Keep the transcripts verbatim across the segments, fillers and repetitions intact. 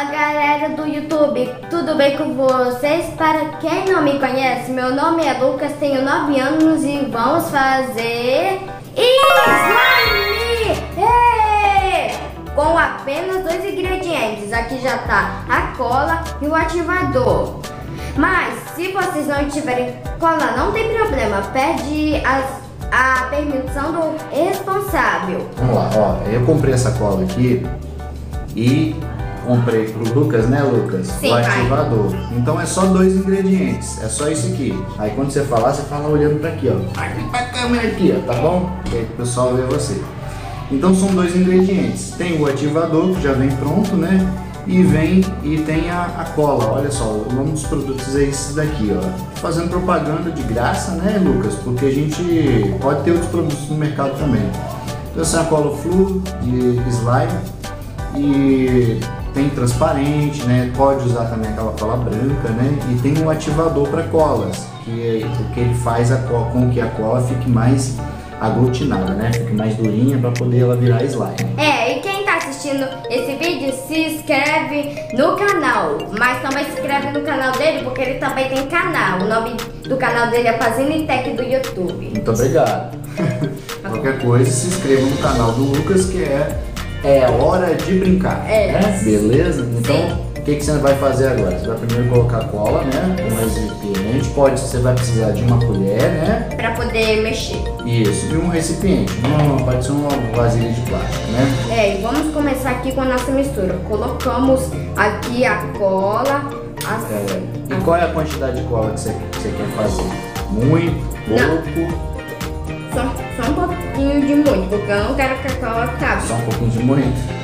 Fala galera do YouTube, tudo bem com vocês? Para quem não me conhece, meu nome é Lucas, tenho nove anos e vamos fazer slime! Ei! Com apenas dois ingredientes, aqui já tá a cola e o ativador. Mas se vocês não tiverem cola, não tem problema, pede as, a permissão do responsável. Vamos lá, ó, eu comprei essa cola aqui e comprei pro Lucas, né, Lucas? Sim, o ativador. Pai. Então é só dois ingredientes, é só isso aqui. Aí quando você falar, você fala olhando pra aqui, ó. Aqui pra câmera aqui, ó, tá bom? Que aí o pessoal vê você. Então são dois ingredientes. Tem o ativador, que já vem pronto, né? E vem e tem a, a cola. Olha só, o nome dos produtos é esse daqui, ó. Fazendo propaganda de graça, né, Lucas? Porque a gente pode ter outros produtos no mercado também. Então essa é a cola Flu de slime. E tem transparente, né? Pode usar também aquela cola branca, né? E tem um ativador para colas, que é o que ele faz a cola, com que a cola fique mais aglutinada, né? Fique mais durinha para poder ela virar slime. É, e quem tá assistindo esse vídeo, se inscreve no canal, mas também se inscreve no canal dele, porque ele também tem canal. O nome do canal dele é Fazenda e Tech do YouTube. Muito obrigado. Qualquer coisa, se inscreva no canal do Lucas, que é É hora de brincar, é. né? Beleza? Então, sim. O que, que você vai fazer agora? Você vai primeiro colocar a cola, né? Um recipiente, pode, você vai precisar de uma colher, né? Pra poder mexer. Isso, e um recipiente, não, pode ser uma vasilha de plástico, né? É, e vamos começar aqui com a nossa mistura. Colocamos aqui a cola. As, é. E qual é a quantidade de cola que você, que você quer fazer? Muito? Pouco? Só, só um pouquinho de muito, porque eu não quero que a cola acabe. Só um pouquinho de muito?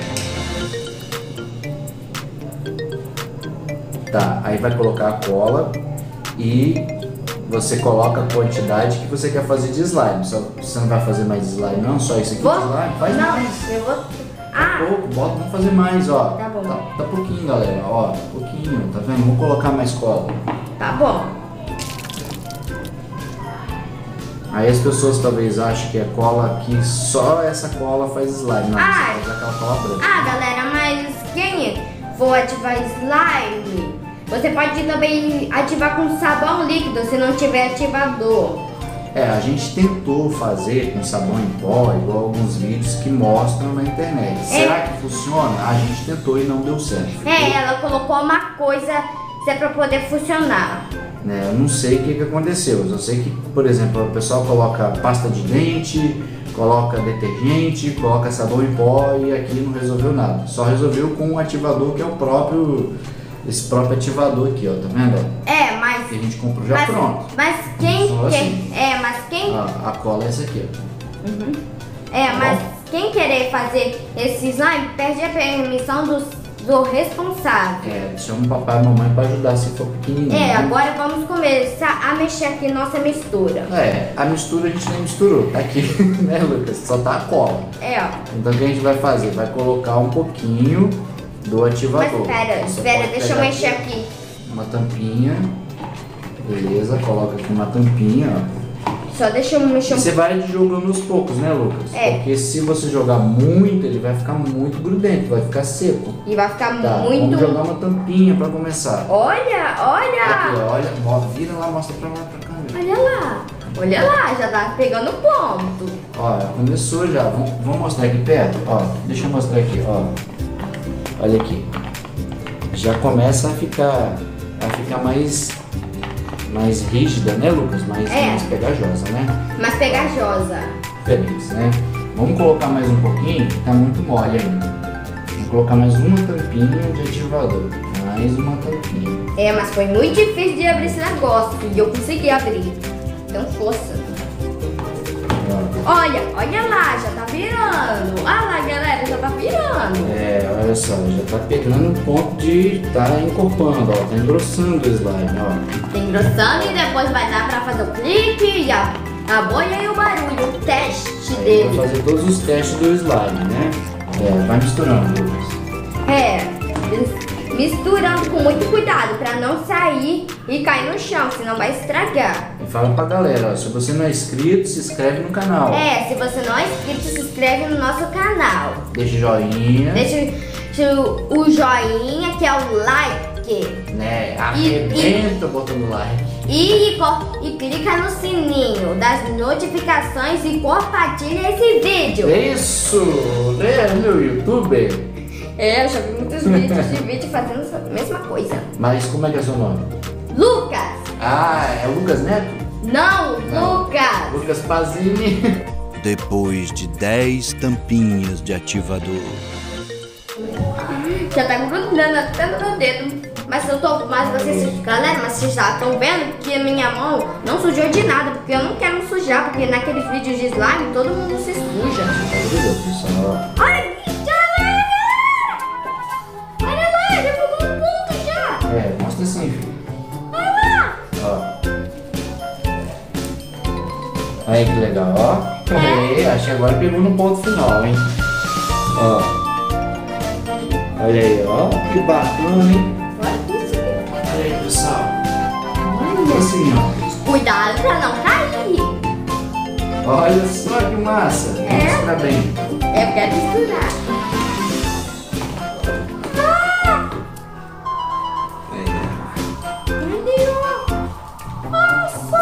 Tá, aí vai colocar a cola e você coloca a quantidade que você quer fazer de slime. Só, você não vai fazer mais slime não? Só isso aqui vou? de slime? Faz não, mais. eu vou... Ah! Pouco, bota, vamos fazer mais, ó. Tá bom. Tá, tá pouquinho, galera, ó. Pouquinho, tá vendo? Vamos colocar mais cola. Tá bom. Aí as pessoas talvez achem que a cola aqui, só essa cola faz slime. Não, ah, você faz aquela cola branca. Ah, galera, mas quem for ativar slime, você pode também ativar com sabão líquido, se não tiver ativador. É, a gente tentou fazer com sabão em pó, igual alguns vídeos que mostram na internet. É. Será que funciona? A gente tentou e não deu certo. Ficou... É, ela colocou uma coisa se é pra poder funcionar. Né, eu não sei o que, que aconteceu, eu sei que, por exemplo, o pessoal coloca pasta de dente, coloca detergente, coloca sabão em pó e aqui não resolveu nada. Só resolveu com um ativador que é o próprio, esse próprio ativador aqui, ó, tá vendo? É, mas... Que a gente comprou já mas, pronto. Mas quem... Só quem assim. É, mas quem... Ah, a cola é essa aqui, ó. Uhum. É, tá mas bom? Quem querer fazer esse slime, pede a permissão dos... do responsável. É, chama o papai e a mamãe para ajudar se for pequenininho. É, né? agora vamos começar a mexer aqui nossa mistura. É, a mistura a gente nem misturou, tá aqui, né, Lucas? Só tá a cola. É, ó. Então o que a gente vai fazer? Vai colocar um pouquinho do ativador. Mas espera, espera, deixa eu mexer aqui. Uma tampinha, beleza? Coloca aqui uma tampinha, ó. Só deixa eu mexer um pouco. Você vai jogando aos poucos, né, Lucas? É. Porque se você jogar muito, ele vai ficar muito grudento, vai ficar seco. E vai ficar tá, muito... Vamos jogar uma tampinha pra começar. Olha, olha! Aqui, olha, vira lá, mostra pra lá, pra câmera. Olha lá, olha lá, já tá pegando ponto. Ó, começou já. Vamos, vamos mostrar aqui perto? Ó, deixa eu mostrar aqui, ó. Olha aqui. Já começa a ficar, a ficar mais... mais rígida, né, Lucas? Mais, é. mais pegajosa, né? Mais pegajosa. Feliz, né? Vamos colocar mais um pouquinho, que tá muito mole ainda. Vamos colocar mais uma tampinha de ativador. Mais uma tampinha. É, mas foi muito difícil de abrir esse negócio. E eu consegui abrir. Então, força. Olha, olha lá, já tá virando. Olha lá, galera, já tá virando. É, olha só, já tá pegando o ponto de tá encorpando, ó. Tá engrossando o slime, ó. Tá engrossando e depois vai dar pra fazer o clique e a, a bolha e o barulho, o teste aí dele. Vai fazer todos os testes do slime, né? É, vai misturando, Lucas. É, misturando com muito cuidado pra não sair e cair no chão, senão vai estragar. E fala pra galera, ó, se você não é inscrito, se inscreve no canal. É, se você não é inscrito, se inscreve no nosso canal. Deixa joinha. Deixa o joinha, que é o like. Né? Arrebenta o botão do like. E, e, e clica no sininho das notificações e compartilha esse vídeo. Isso, né? Meu youtuber. É, eu já vi muitos vídeos de vídeo fazendo a mesma coisa. Mas como é que é seu nome? Lucas. Ah, é o Lucas Neto? Não, Não. Lucas. Lucas Pazini. Depois de dez tampinhas de ativador. Já tá grudando até no meu dedo. Mas eu tô. Mas vocês, galera, mas vocês já estão vendo que a minha mão não sujou de nada, porque eu não quero sujar, porque naqueles vídeos de slime todo mundo se suja. Olha aqui, galera! Olha lá, já ficou um ponto já! É, mostra assim, filho. Olha lá! Ó. Aí que legal, ó. É. Acho que agora pegou no ponto final, hein? Ó. Olha aí, ó. Que bacana, hein? Olha aí, pessoal. Olha assim, ó. Cuidado pra não cair. Olha só que massa. É. Mistura bem. Eu quero misturar. Ah! Aí, Nossa!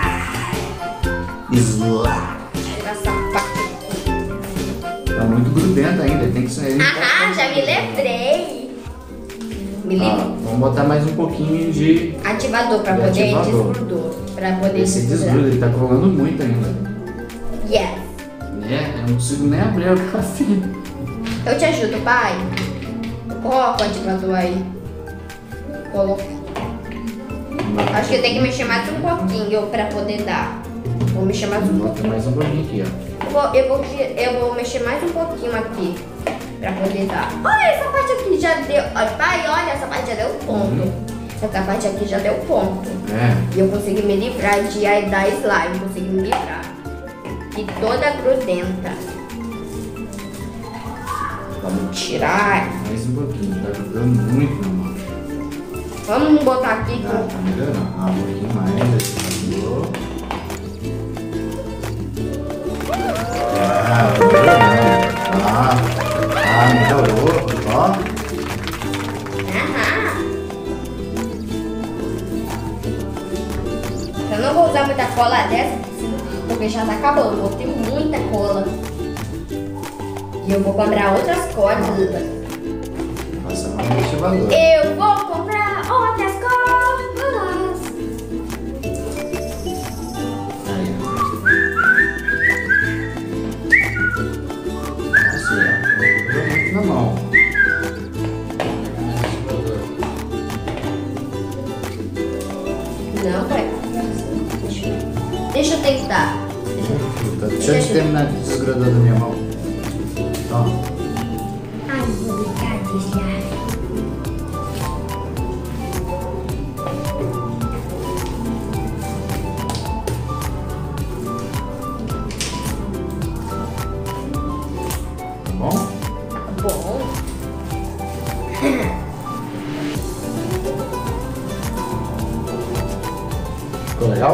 Slime. Essa parte. Tá muito grudento ainda. Tem que sair. Aham, já me lembrei. Me Ah, lembrei. vamos botar mais um pouquinho de Ativador pra de poder ativador. desgrudar. Pra poder Esse desgrudar. desgruda, ele tá colando muito ainda. Yes. É, eu não consigo nem abrir o café. Eu te ajudo, pai. Coloca o ativador aí. Coloca. Acho que eu tenho que mexer mais um pouquinho pra poder dar. Vou mexer mais um Bota pouquinho. mais um pouquinho aqui, ó. Eu vou, eu, vou, eu vou mexer mais um pouquinho aqui. Pra poder dar. Olha, essa parte aqui já deu. Olha, pai, olha, essa parte já deu ponto. Uhum. Essa parte aqui já deu ponto. É. E eu consegui me livrar de da slime. Consegui me livrar. E toda grudenta. Vamos tirar. Mais um pouquinho, tá grudando muito na mão. Vamos botar aqui. Ah, tá melhorando. Ah, um pouquinho mais, ativador. Ah, melhorando. Ah, ah, melhorou, ó. Aham. Eu não vou usar muita cola dessa, porque já tá acabando. Eu tenho muita cola. E eu vou comprar outras colas. Passa mais no ativador. Eu vou comprar outras colas. Aí, ó. Assim, ó. Grudou muito na mão. Não, pai. Deixa eu tentar. Deixa eu terminar de desgrudar da minha mão. Ó. Ai, obrigada, slime. Tá bom? Bom. Ficou legal?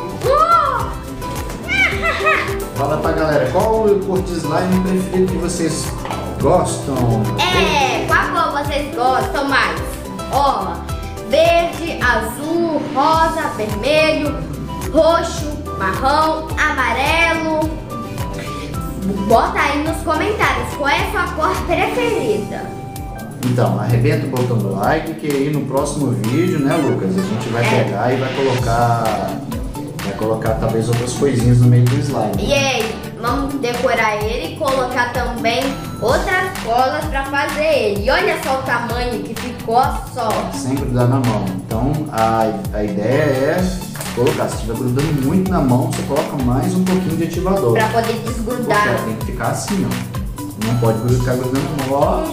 Fala pra galera, qual o cor de slime preferido que vocês gostam? É, qual cor vocês gostam mais? Ó, verde, azul, rosa, vermelho, roxo, marrom, amarelo. Bota aí nos comentários qual é a sua cor preferida. Então, arrebenta o botão do like, que aí no próximo vídeo, né, Lucas, a gente vai É. pegar e vai colocar, vai colocar talvez outras coisinhas no meio do slime. E aí, vamos decorar ele e colocar também outras colas pra fazer ele. E olha só o tamanho que ficou só. Sem grudar na mão. Então, a, a ideia é colocar, se estiver grudando muito na mão, você coloca mais um pouquinho de ativador. Pra poder desgrudar. Porque tem que ficar assim, ó. Não pode ficar grudando na mão, ó.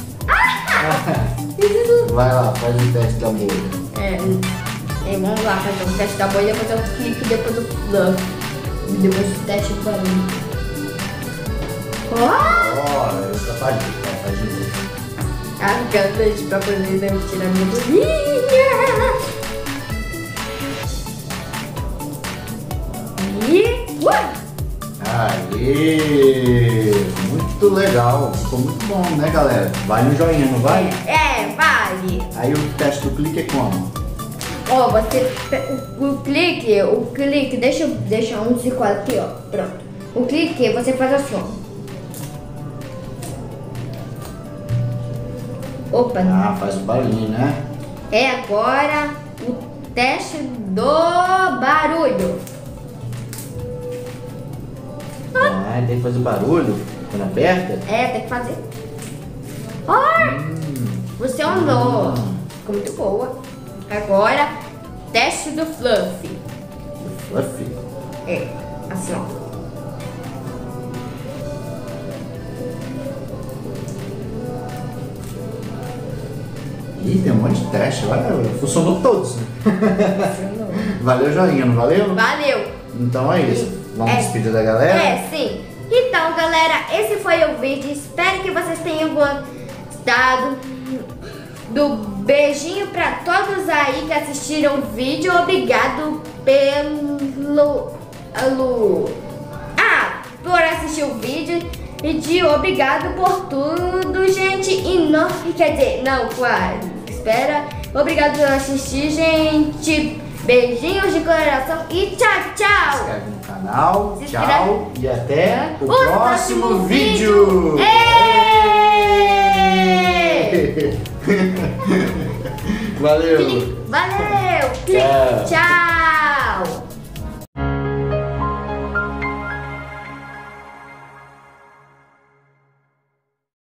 Vai lá, faz o teste da bolha. É, é, vamos lá fazer o teste da bolha, depois eu clico depois do fluff. E depois do teste do barulho. Ó! Ó, essa parte, faz de novo. A gavete pra poder né, tirar minha bolinha. E... Uh! Aê! Muito legal. Ficou muito bom, né, galera? Vai no joinha, não vai? É, é, vale. Aí o teste do clique é como? Ó, você. O, o clique, o clique, deixa, eu- deixa um círculo aqui, ó. Pronto. O clique, você faz assim, ó. Opa, Ah, faz o barulhinho, né? é agora o teste do barulho. Ah, tem que fazer barulho quando aperta? É, tem que fazer. Ai, você andou. Ficou muito boa. Agora, teste do fluff. Fluffy. É, assim, ó. Ih, tem um monte de teste. Olha, funcionou todos. Né? Valeu, joinha, não valeu? Valeu. Então é isso. Vamos É. despedir da galera? É, sim. Então, galera, esse foi o vídeo. Espero que vocês tenham gostado. Do beijinho pra todos aí que assistiram o vídeo. Obrigado pelo... pelo ah, por assistir o vídeo. E de obrigado por tudo, gente. E não... Quer dizer, não, claro. Espera. Obrigado por assistir, gente. Beijinhos de coração e tchau, Se tchau. inscreve no canal. Se Tchau. E até o, O próximo, próximo vídeo. vídeo. Valeu. Valeu. Tchau. Tchau.